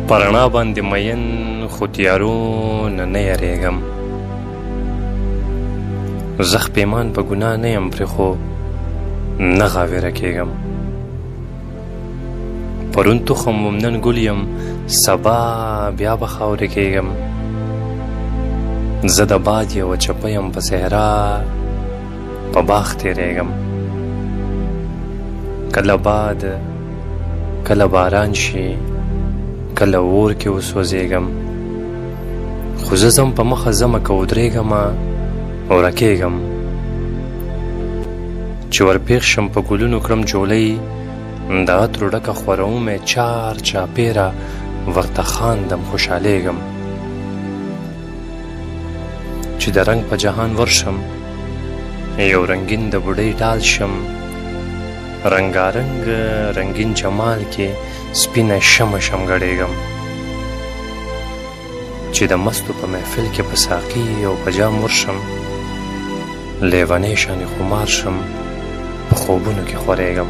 په رڼا باندې مین خو تیارو نه یریږم. زه خپیمان په ګناه نه یم پرې خو نه غاویره کېږم. پرون تخم وم نن ګل یم سبا بیا به خاورې کېږم. زه د باد یوه چپه یم په صحرا په باغ تېرېږم. کله باد کله باران شي کله اور کې وسوځېږم. خو زه ځم په مخه ځمه که ودرېږمه او رکېږم. چې ورپېښ شم په ګلونو کړم جولۍ د عطرو ډکه خورومې چار چاپېره ورته خاندم خوشحالېږم. چې د رنګ په جهان ورشم یو رنګین د بوډۍ ډال شم. رنګارنګ رنګین جمال کې سپینه شمه شم ګډېږم. چې د مستو په محفل کې په ساقي او په جام ورشم لیونی شانې خمار شم په خوبونو کې خورېږم.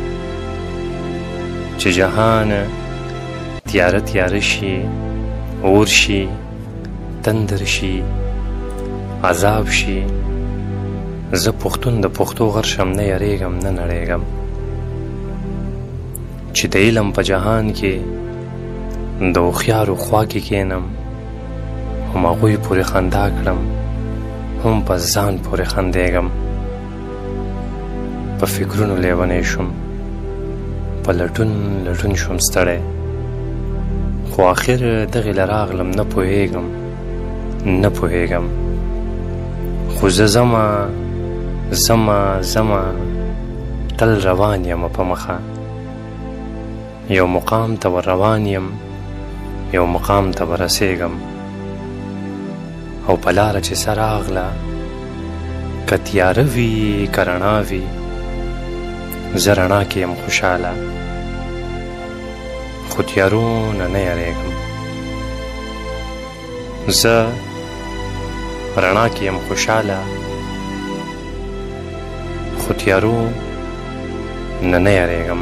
چې جهان تیاره تیاره شي اور شي تندر شي عذاب شي زه پښتون د پښتو غر شم نه یریږم نه نړېږم. چې د علم په جهان کې د هوښیارو خوا کې کښېنم هم هغوی پورې خندا کړم هم په ځان پورې خندېږم. په فکرونو لیونی شوم په لټون لټون شوم ستړی خو آخر دغې له راغلم نه پوهېږم نه پوهېږم. خو زه ځمه تل روان یم په مخه. یو مقام ته ور روان یم یو مقام ته به رسېږم. او په لاره چې سه راغله که تیاره وي که رڼا وي زه رڼا کې یم خوشحاله خو تیارو نه یریږم. زه رڼا کې یم خوشحاله خو تیارو نه یریږم.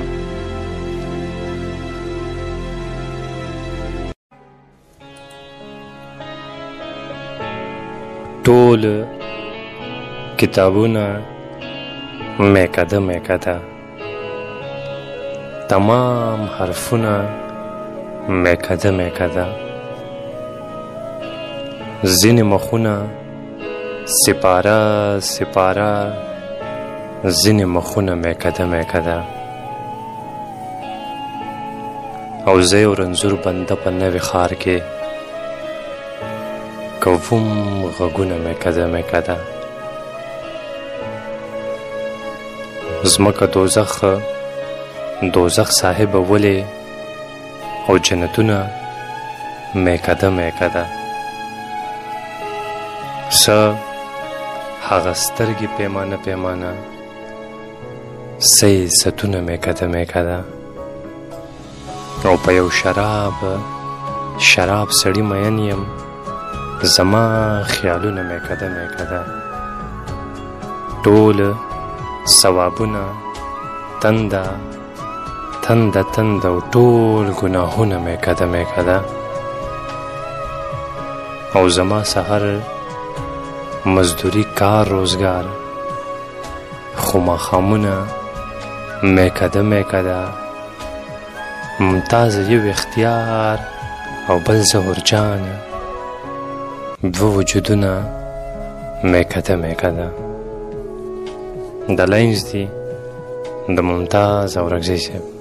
ټول کتابونه میکده تمام حرفونه میکده ځینې مخونه سپاره ځینې مخونه میکده او زه یو رنځور بنده په نوي ښار کې کوم غږونه میکده زمکه دوزخ صاحب ولې او جنتونه میکده څه هغه سترګې پیمانه څه ستونه میکده او په یو شراب سړی مین یم زما خیالونه میکده ټول ثوابونه تنده او ټول ګناهونه میکده او زما سحر مزدوری کار روزگار خو ماښامونه میکده ممتاز یو اختیار او بل ظهورجان دو وجودونه میکده د لاینز دی د ممتاز او رګزی صاحب.